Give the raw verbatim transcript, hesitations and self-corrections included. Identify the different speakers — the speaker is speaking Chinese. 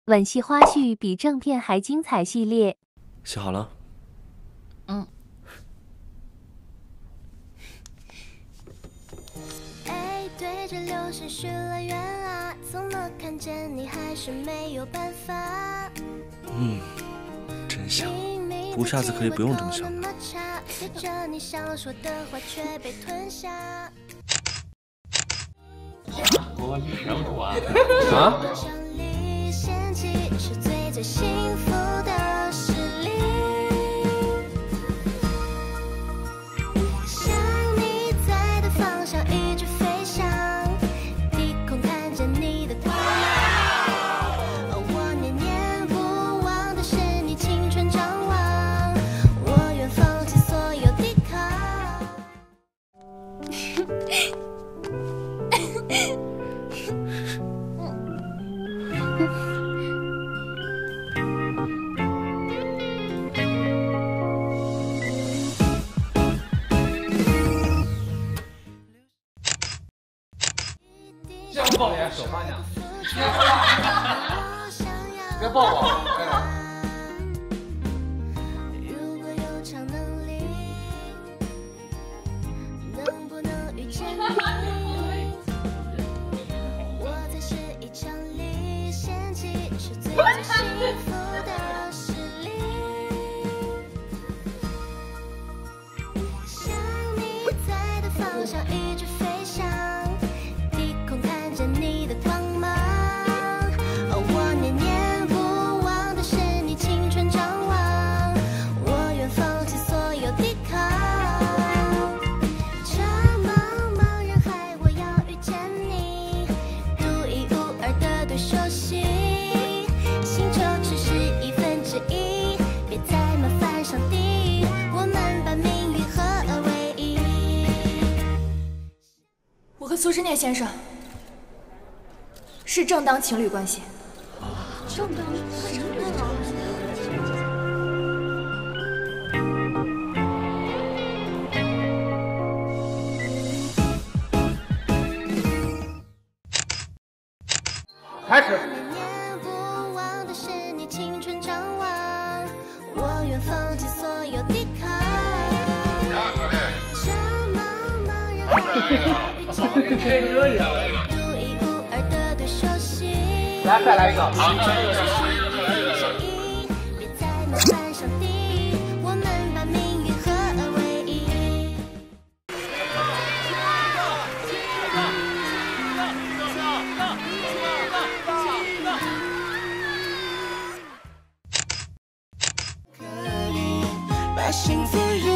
Speaker 1: 吻戏花絮比正片还精彩系列。
Speaker 2: 写好了。
Speaker 3: 嗯。
Speaker 4: 哎，对着流星许了愿啊，怎么看见你还是没有办法？
Speaker 2: 嗯，真香。不过下次可以不用这么香的。
Speaker 4: 对着你想说的话却被吞下。
Speaker 5: 我忍不啊！
Speaker 2: 啊？
Speaker 4: 是最最幸福的实力。向你在的方向一直飞翔，低空看见你的光芒。我念念不忘的是你青春张望，我愿放弃所有抵抗。
Speaker 5: 这样抱脸手慢点，别抱我！
Speaker 4: 如果有超能力，能不能遇见你？我才是一场历险记，是最最幸福的实力。向你在的方向一直飞翔。你的光芒，我念念不忘的是你青春张望，我愿放弃所有抵抗。这茫茫人海，我要遇见你，独一无二的对手戏。星球只是一分之一，别再麻烦上帝，我们把命运合二为一。
Speaker 3: 我和苏之念先生是正当情侣关系。
Speaker 4: 正当什么？
Speaker 5: 开始。
Speaker 4: 念念不忘的是你青春张望，我愿放弃所有抵抗。这茫茫人海，遇见你。
Speaker 5: 来，再来一个。好，
Speaker 4: 别再麻烦上帝，我们把命运合二为一。可以把幸福。